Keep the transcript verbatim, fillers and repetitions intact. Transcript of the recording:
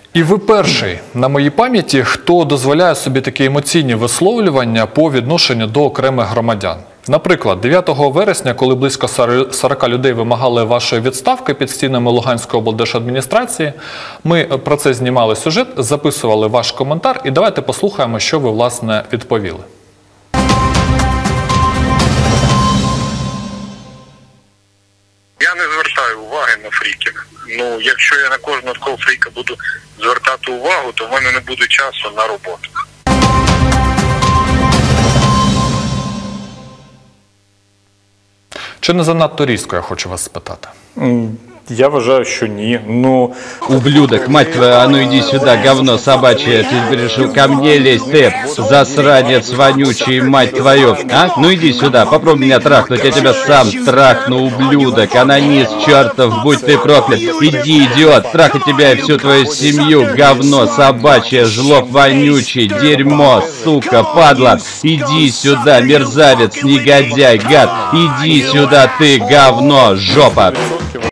І ви перший на моїй пам'яті, хто дозволяє собі такі емоційні висловлювання по відношенню до окремих громадян. Наприклад, дев'ятого вересня, коли близько сорока людей вимагали вашої відставки під стінами Луганської облдержадміністрації, ми про це знімали сюжет, записували ваш коментар і давайте послухаємо, що ви, власне, відповіли. Я не звертаю уваги на фріків. Ну, якщо я на кожного такого фріка буду звертати увагу, то в мене не буде часу на роботу. Чи не занадто різко, я хочу вас спитати? Я вважаю, що ні. Ну, ублюдок, мать твою, а ну иди сюда, говно собачье, ты решил ко мне лезть, ты, засранец вонючий, мать твою, а? Ну иди сюда, попробуй меня трахнуть, я тебя сам трахну, ублюдок, анонист чертов, будь ты проклят, иди, идиот, трахать тебя и всю твою семью, говно собачье, жлоб вонючий, дерьмо, сука, падла, иди сюда, мерзавец, негодяй, гад, иди сюда ты, говно, жопа.